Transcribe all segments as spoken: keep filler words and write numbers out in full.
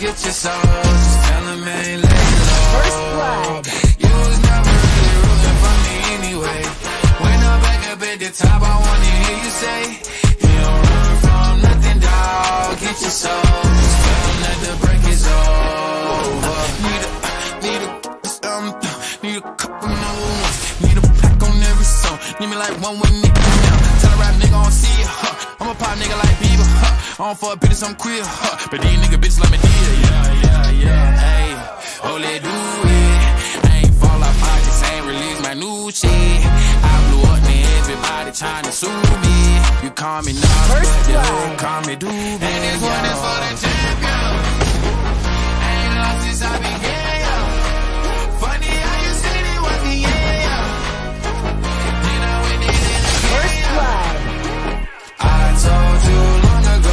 get your soul. Just tell him I ain't laying low. First blood. You was never really rooting for me anyway. When I'm back up at the top, I wanna hear you say, you don't run from nothing, dawg. Get your soul. Just tell him that the break is over. Need a, need a, um, need a couple more ones. Need a pack on every song. Need me like one when it come down. Tell a rap nigga I don't see it, huh. I'm a pop nigga like Bieber, huh. I don't fuck bitches, I'm queer, huh. But these nigga bitches like me dear, yeah, yeah, yeah. Hey, oh, let do it. I ain't fall off, I just ain't release my new shit. I blew up, man, everybody trying to sue me. You call me Nas, but the hood call me Doobie. And this one is for the champion. I ain't lost since I began, yo. Funny how you said it was the end, yo. Then I went in and I First blood. I told you long ago,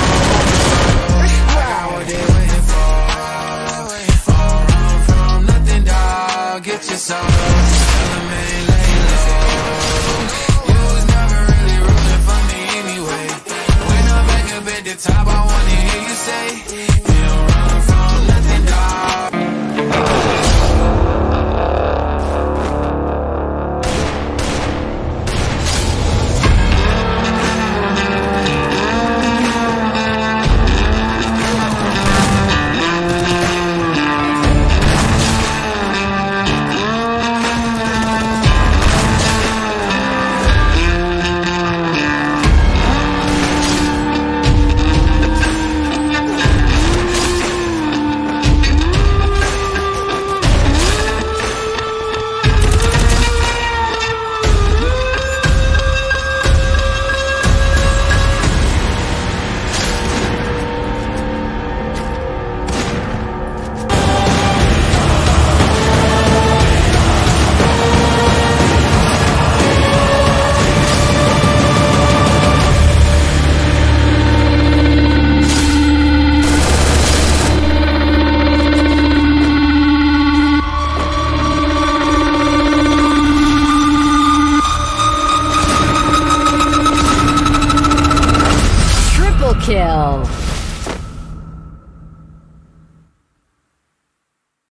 I got what they waiting for. Don't run from nothing, dawg. Get your soul. Tell them I ain't laying low. You was never really rooting for me anyway. When I'm back up at the top, I wanna hear you say, you don't